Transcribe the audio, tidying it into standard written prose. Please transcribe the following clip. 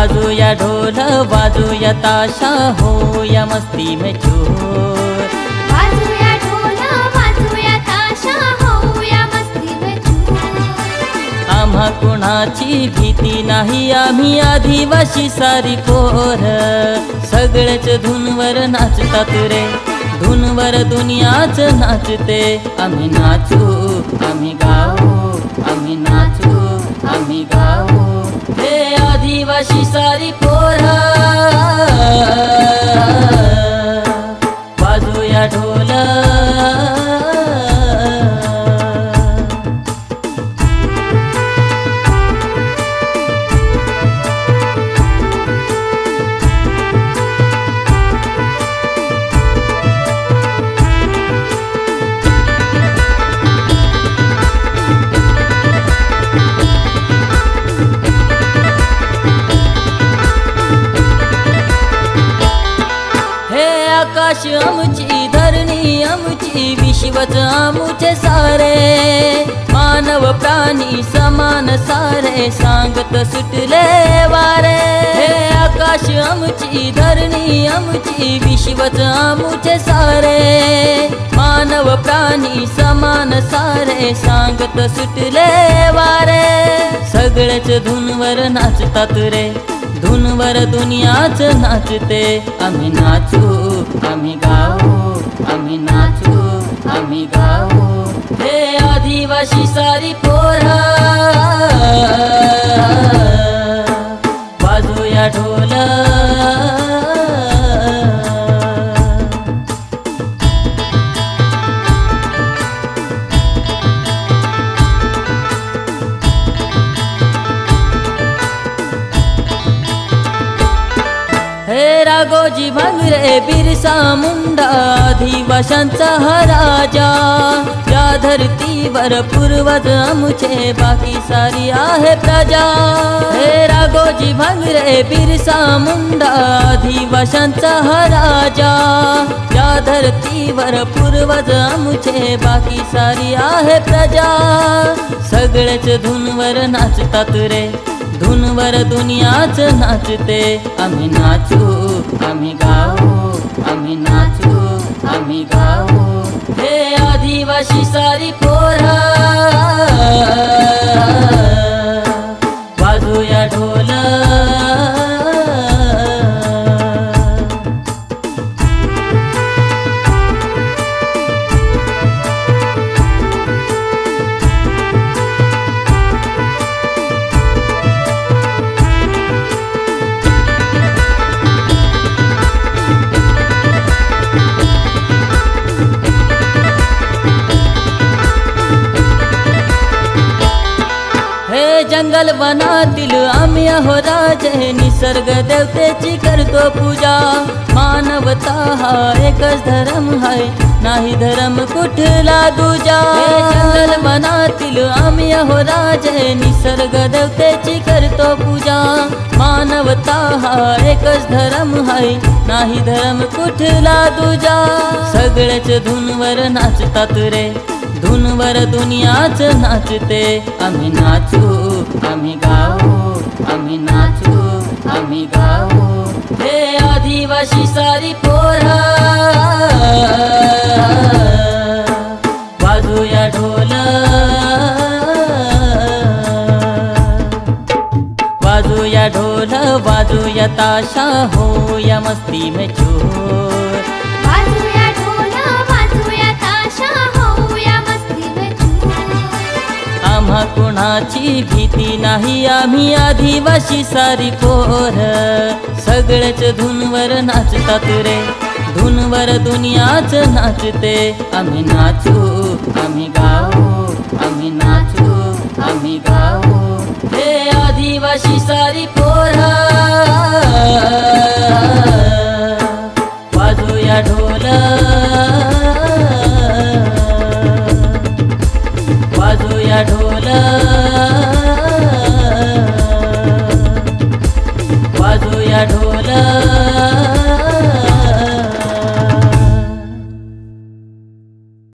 वाजूया ढोल वाजूया ताशा होया मस्ती में चूर। वाजूया ढोल वाजूया ताशा होया मस्ती में चूर। आम्हा कुणाची भीती नाही आम्ही आदिवासी सारी पोर। सगळेच धुनवर नाचतात रे धुनवर दुनियाच नाचते। आम्ही नाचू आम्ही गाऊ आम्ही नाचू आम्ही गाऊ हे आदिवासी सारी पोरा। वाजूया ढोल आकाश आमची धरणी आमची विश्वच आमुचे सारे। मानव प्राणी समान सारे सांगत सुटले वारे। हे आकाश आमची धरणी आमची विश्वच आमुचे सारे। मानव प्राणी समान सारे सांगत सुटले वारे। सगळेच धुनवर नाचतात रे धुनवर दुनियाच नाचते। आम्ही नाचू आम्ही गाऊ आम्ही नाचू आम्ही गाऊ हे आदिवासी सारी पोरा। वाजूया ढोल हे राघोजी भांगरे बिरसा मुंडा आदिवाशांचा हा राजा। या धरतीवर पूर्वज आमचे बाकी सारी आहे प्रजा। हे राघोजी भांगरे बिरसा मुंडा आदिवाशांचा हा राजा। या धरतीवर पूर्वज आमचे बाकी सारी आहे प्रजा। सगळेच धुनवर नाचतात रे धुनवर दुनियाच नाचते। आम्ही नाचू आम्ही गाऊ आम्ही नाचू आम्ही गाऊ हे आदिवासी सारी पोरा। वाजूया ढोल जंगल वनातील आम्ही आहो राजे। निसर्ग देवतेची करतो पूजा। मानवता हा एकच धर्म आहे नाही धर्म कुठला दूजा। जंगल वनातील आम्ही आहो राजे। निसर्ग देवतेची करतो पूजा। मानवता हा एकच धर्म आहे नाही धर्म कुठला दूजा। सगळेच धुनवर नाचतात रे धुनवर दुनियाच नाचते। आम्ही नाचू आम्ही गाऊ आम्ही नाचू आम्ही गाऊ हे आदिवासी सारी पोरा। वाजूया ढोल वाजूया ढोल वाजूया ताशा होया मस्ती में चूर। वाजूया ढोल वाजूया ताशा होया मस्ती में चूर। आम्हा कुणाची भीती नाही आम्ही आदिवासी सारी पोर। सगळेच धुनवर नाचतात रे धुनवर दुनियाच नाचते। आम्ही नाचू आम्ही गाऊ आम्ही नाचू आम्ही गाऊ हे आदिवासी सारी पोरा। वाजूया ढोल वाजूया ढोल